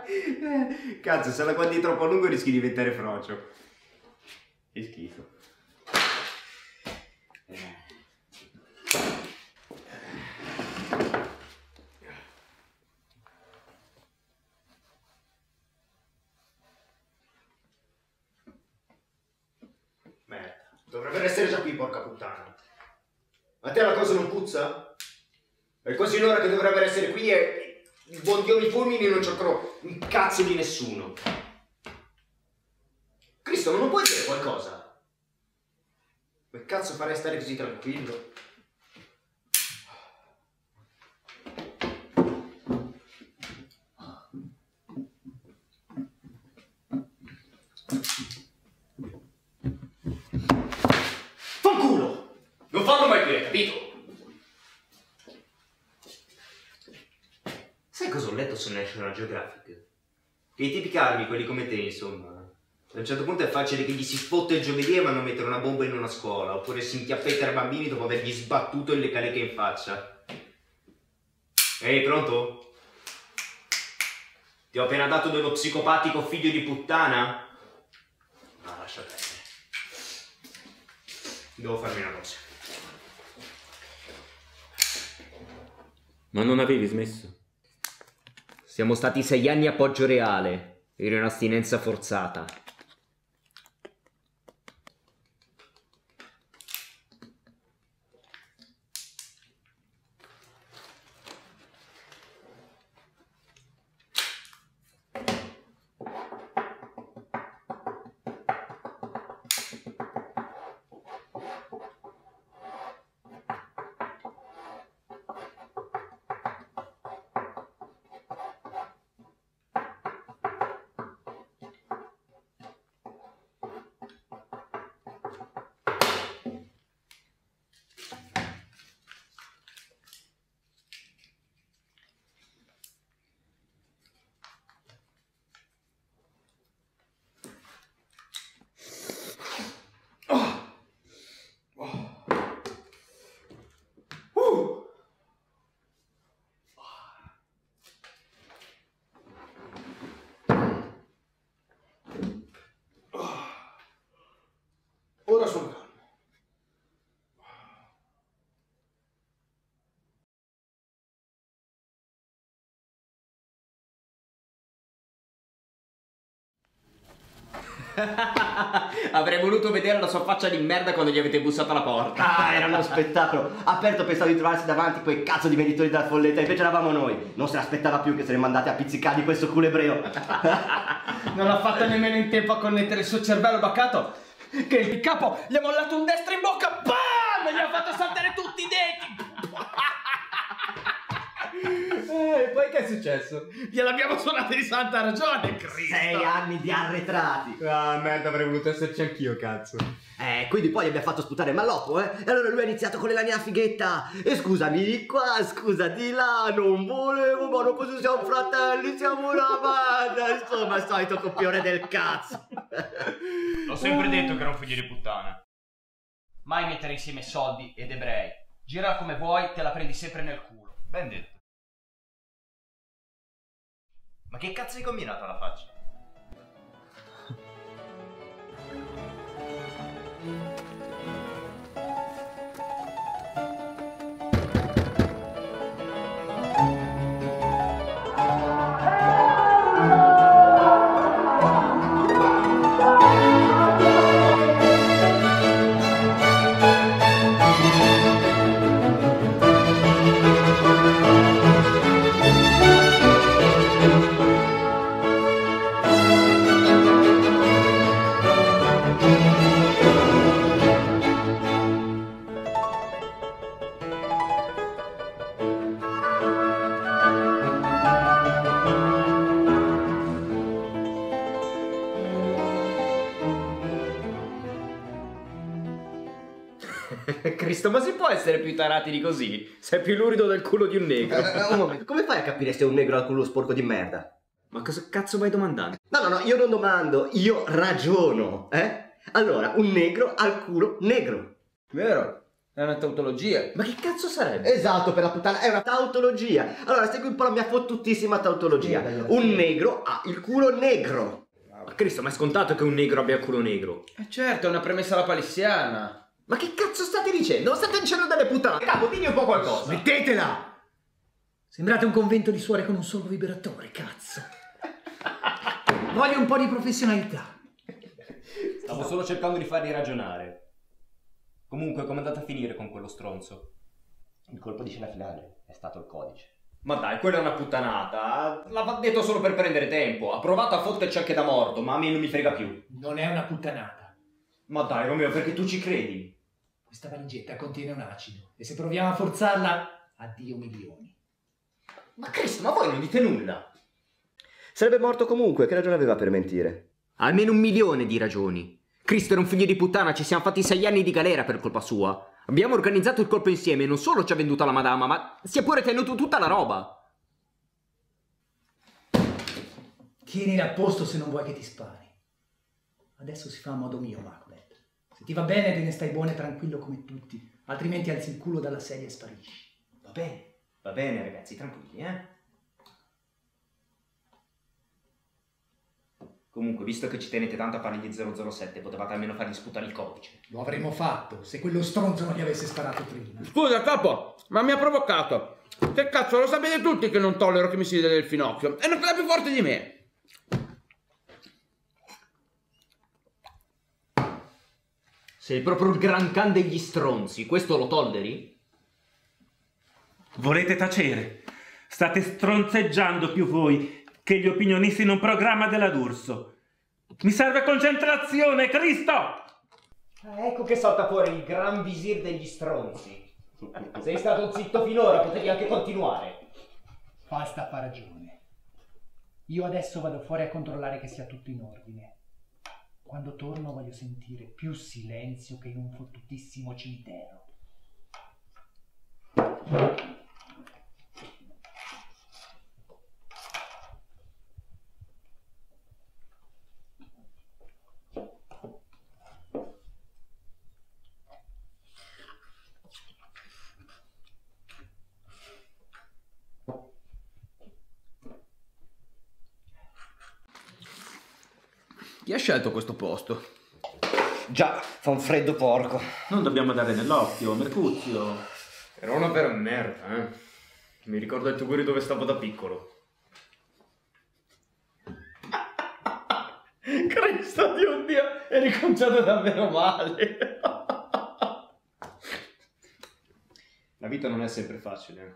Cazzo, se la guardi troppo a lungo rischi di diventare frocio. Che schifo. Merda, dovrebbero essere già qui, porca puttana. A te la cosa non puzza? È quasi un'ora che dovrebbero essere qui e il buon Dio mi fulmini e non cercherò un cazzo di nessuno. Cristo, ma non puoi dire qualcosa? Che cazzo farei stare così tranquillo? Fanculo! Non farlo mai più, hai capito? Sai cosa ho letto su National Geographic? Che i tipi calmi, quelli come te, insomma, a un certo punto è facile che gli si fotte il giovedì e vanno a mettere una bomba in una scuola, oppure si inchiappettano i bambini dopo avergli sbattuto le calecche in faccia. Ehi, pronto? Ti ho appena dato dello psicopatico figlio di puttana? No, lascia perdere. Devo farmi una cosa. Ma non avevi smesso? Siamo stati 6 anni a Poggio Reale. Ero in astinenza forzata. Ora sono calmo. Avrei voluto vedere la sua faccia di merda quando gli avete bussato alla porta. Ah, era uno spettacolo. Aperto pensavo di trovarsi davanti quei cazzo di venditori della folletta, invece eravamo noi. Non se l'aspettava più che se ne mandate a pizzicargli questo culo ebreo. Non ha fatto nemmeno in tempo a connettere il suo cervello baccato che il capo gli ha mollato un destro in bocca, BAM! E gli ha fatto saltare tutti i denti. E poi che è successo? Gliel'abbiamo suonato di santa ragione, Cristo. 6 anni di arretrati. Ah, merda, avrei voluto esserci anch'io, cazzo. Quindi poi gli abbiamo fatto sputare il malloppo, E allora lui ha iniziato con le lanie a fighetta. E scusami di qua, scusa di là, non volevo, ma non posso, siamo fratelli, siamo una banda. Insomma, il solito copione del cazzo. L'ho sempre detto che era un figlio di puttana. Mai mettere insieme soldi ed ebrei. Gira come vuoi, te la prendi sempre nel culo. Ben detto. Ma che cazzo hai combinato alla faccia? Cristo, ma si può essere più tarati di così? Sei più lurido del culo di un negro. Un momento, come fai a capire se è un negro al culo sporco di merda? Ma cosa cazzo vai domandando? No, io non domando, io ragiono, Allora, un negro al culo negro. Vero? È una tautologia. Ma che cazzo sarebbe? Esatto, per la puttana, è una tautologia. Allora, segui un po' la mia fottutissima tautologia. Un negro ha il culo negro. Ma Cristo, ma è scontato che un negro abbia il culo negro? Certo, è una premessa alla palissiana. Ma che cazzo state dicendo? State dicendo delle puttane? Capo, digli un po' qualcosa. Smettetela! Sembrate un convento di suore con un solo vibratore, cazzo. Voglio un po' di professionalità. Stavo solo cercando di farli ragionare. Comunque, com'è andata a finire con quello stronzo? Il colpo di scena finale è stato il codice. Ma dai, quella è una puttanata. L'ha detto solo per prendere tempo. Ha provato a fotterci anche da morto, ma a me non mi frega più. Non è una puttanata. Ma dai, Romeo, perché tu ci credi? Questa valigetta contiene un acido e se proviamo a forzarla, addio milioni. Ma Cristo, ma voi non dite nulla. Sarebbe morto comunque, che ragione aveva per mentire? Almeno 1 milione di ragioni. Cristo era un figlio di puttana, ci siamo fatti 6 anni di galera per colpa sua. Abbiamo organizzato il colpo insieme e non solo ci ha venduta la madama, ma si è pure tenuto tutta la roba. Tienila a posto se non vuoi che ti spari. Adesso si fa a modo mio, Macbeth. Se ti va bene te ne stai buono e tranquillo come tutti, altrimenti alzi il culo dalla sedia e sparisci. Va bene? Va bene, ragazzi, tranquilli, eh? Comunque, visto che ci tenete tanto a fare gli 007, potevate almeno fargli sputare il codice. Lo avremmo fatto se quello stronzo non gli avesse sparato prima. Scusa, capo, ma mi ha provocato. Che cazzo, lo sapete tutti che non tollero che mi si vede il finocchio. E non quella più forte di me. Sei proprio il gran can degli stronzi, questo lo tolleri? Volete tacere? State stronzeggiando più voi che gli opinionisti in un programma della D'Urso. Mi serve concentrazione, Cristo! Ecco che salta fuori il gran visir degli stronzi. Sei stato zitto finora, potevi anche continuare. Basta, fa ragione. Io adesso vado fuori a controllare che sia tutto in ordine. Quando torno voglio sentire più silenzio che in un fottutissimo cimitero. Chi ha scelto questo posto? Già, fa un freddo porco. Non dobbiamo dare nell'occhio, Mercuzio. Era una vera merda, eh. Mi ricordo il Tuguri dove stavo da piccolo. Cristo Dio Dio, è riconciato davvero male. La vita non è sempre facile.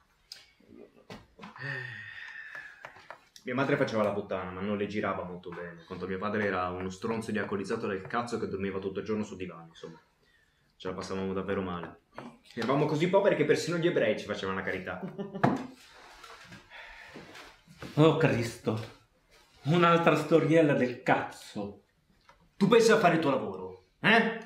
Mia madre faceva la puttana, ma non le girava molto bene. Quanto mio padre era uno stronzo di alcolizzato del cazzo che dormiva tutto il giorno su divani, insomma. Ce la passavamo davvero male. Eravamo così poveri che persino gli ebrei ci facevano la carità. Oh Cristo, un'altra storiella del cazzo. Tu pensi a fare il tuo lavoro, eh?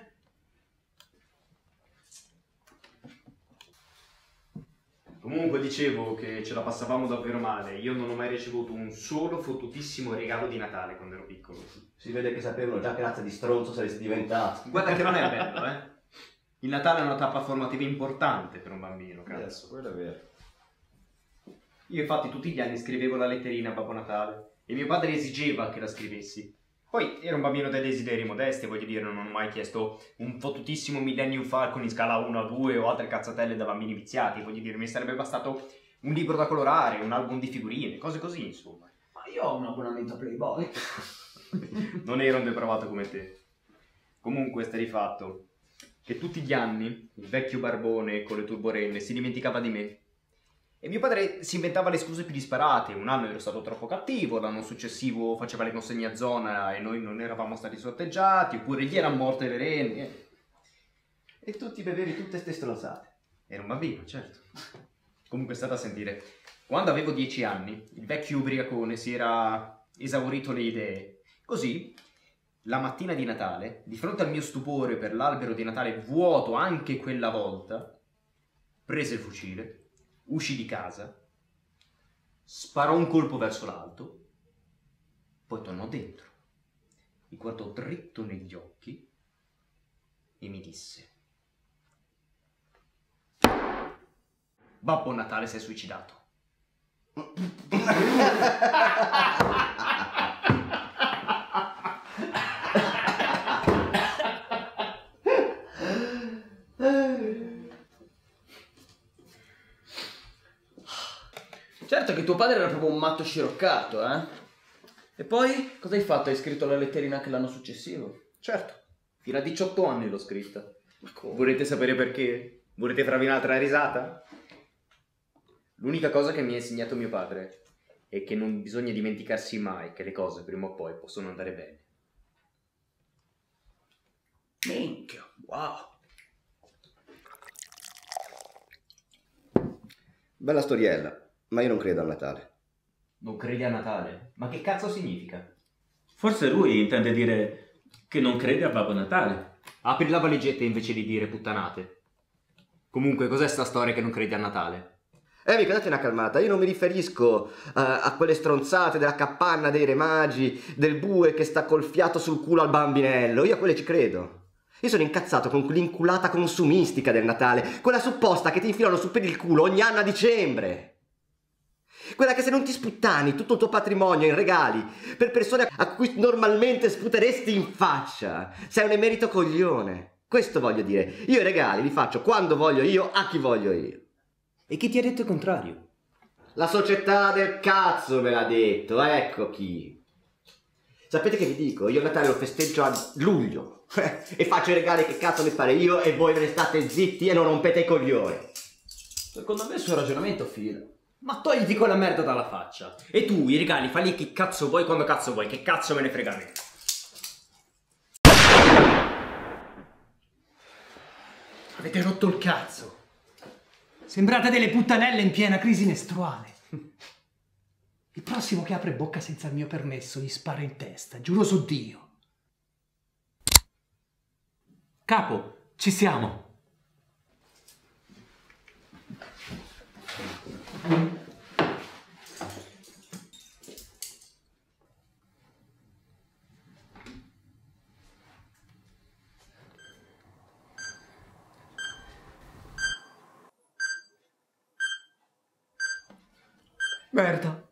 Comunque dicevo che ce la passavamo davvero male. Io non ho mai ricevuto un solo fottutissimo regalo di Natale quando ero piccolo. Si vede che sapevano già che razza di stronzo saresti diventato. Guarda che non è bello, eh? Il Natale è una tappa formativa importante per un bambino, cazzo. Quello è vero. Io infatti tutti gli anni scrivevo la letterina a Babbo Natale e mio padre esigeva che la scrivessi. Poi ero un bambino dai desideri modesti, voglio dire, non ho mai chiesto un fottutissimo Millennium Falcon in scala 1 a 2 o altre cazzatelle da bambini viziati, voglio dire, mi sarebbe bastato un libro da colorare, un album di figurine, cose così, insomma. Ma io ho un abbonamento a Playboy. Non ero un depravato come te. Comunque sta di fatto che tutti gli anni il vecchio barbone con le turborenne si dimenticava di me. E mio padre si inventava le scuse più disparate. Un anno ero stato troppo cattivo, l'anno successivo faceva le consegne a zona e noi non eravamo stati sorteggiati, oppure gli erano morte le renne. E tu ti bevevi tutte ste stronzate. Ero un bambino, certo. Comunque state a sentire. Quando avevo 10 anni, il vecchio ubriacone si era esaurito le idee. Così, la mattina di Natale, di fronte al mio stupore per l'albero di Natale vuoto anche quella volta, prese il fucile, uscì di casa, sparò un colpo verso l'alto, poi tornò dentro, mi guardò dritto negli occhi e mi disse: Babbo Natale si è suicidato. Certo che tuo padre era proprio un matto sciroccato, eh? E poi cosa hai fatto? Hai scritto la letterina anche l'anno successivo? Certo, fino a 18 anni l'ho scritta. Ma come? Volete sapere perché? Volete farvi un'altra risata? L'unica cosa che mi ha insegnato mio padre è che non bisogna dimenticarsi mai che le cose prima o poi possono andare bene. Minchia, wow. Bella storiella, ma io non credo a Natale. Non credi a Natale? Ma che cazzo significa? Forse lui intende dire che non crede a Babbo Natale. Apri la valigetta invece di dire puttanate. Comunque, cos'è sta storia che non credi a Natale? Mica date una calmata, io non mi riferisco a quelle stronzate della capanna dei re magi, del bue che sta col fiato sul culo al bambinello, io a quelle ci credo. Io sono incazzato con quell'inculata consumistica del Natale, quella supposta che ti infilano su per il culo ogni anno a dicembre. Quella che se non ti sputtani tutto il tuo patrimonio in regali per persone a cui normalmente sputeresti in faccia, sei un emerito coglione. Questo voglio dire, io i regali li faccio quando voglio io, a chi voglio io. E chi ti ha detto il contrario? La società del cazzo me l'ha detto, ecco chi. Sapete che vi dico? Io il Natale lo festeggio a luglio e faccio i regali che cazzo mi pare io e voi ve ne state zitti e non rompete i coglioni. Secondo me il suo ragionamento fila. Ma togliti quella merda dalla faccia. E tu i regali falli che cazzo vuoi quando cazzo vuoi, che cazzo me ne frega a me. Avete rotto il cazzo. Sembrate delle puttanelle in piena crisi mestruale. Il prossimo che apre bocca senza il mio permesso gli sparo in testa, giuro su Dio. Capo, ci siamo. Merda.